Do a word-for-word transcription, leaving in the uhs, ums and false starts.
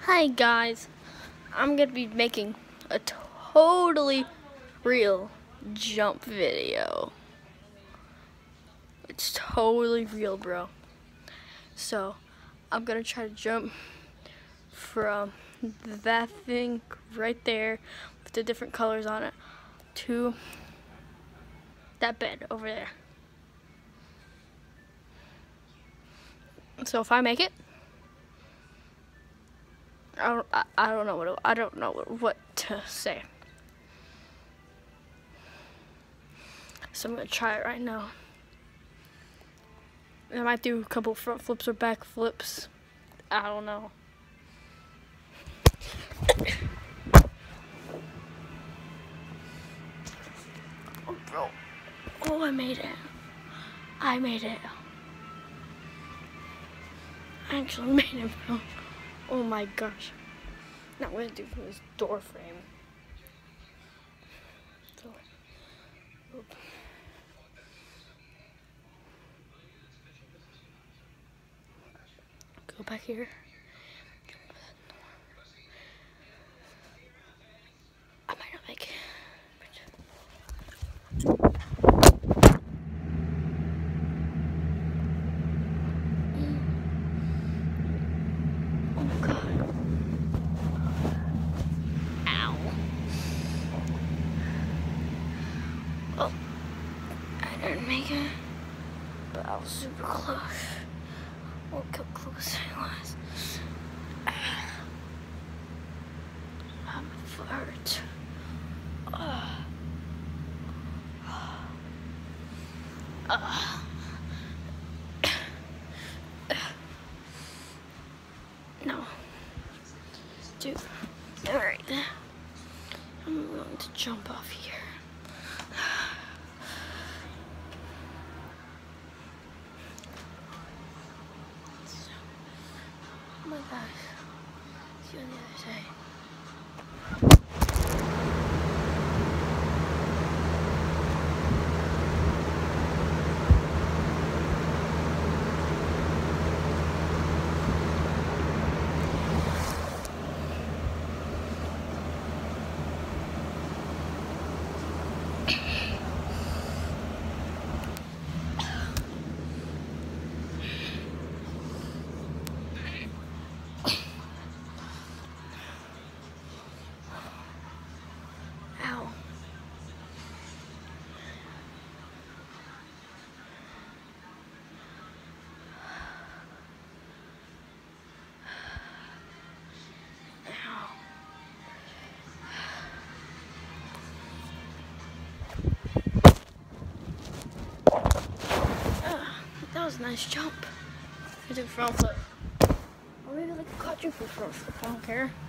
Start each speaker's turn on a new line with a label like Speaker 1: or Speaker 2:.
Speaker 1: Hi guys, I'm gonna be making a totally real jump video. It's totally real, bro. So I'm gonna try to jump from that thing right there with the different colors on it to that bed over there. So if I make it, I don't, I, I don't know what I don't know what, what to say. So I'm gonna try it right now. I might do a couple front flips or back flips. I don't know. Oh, bro. Oh, I made it. I made it. I actually made it, bro. Oh my gosh. Now what I'm gonna do for this door frame. So, oop. Go back here. I might not make it. Oh God. Ow. Oh, I didn't make it, but I was super close. Look how close I was. My foot hurts. Uh, uh, no. Dude, alright. I'm going to jump off here. Oh my gosh. See you on the other side. Ow. That was a nice jump. I did front flip. Or maybe like a quadruple front flip, I don't care.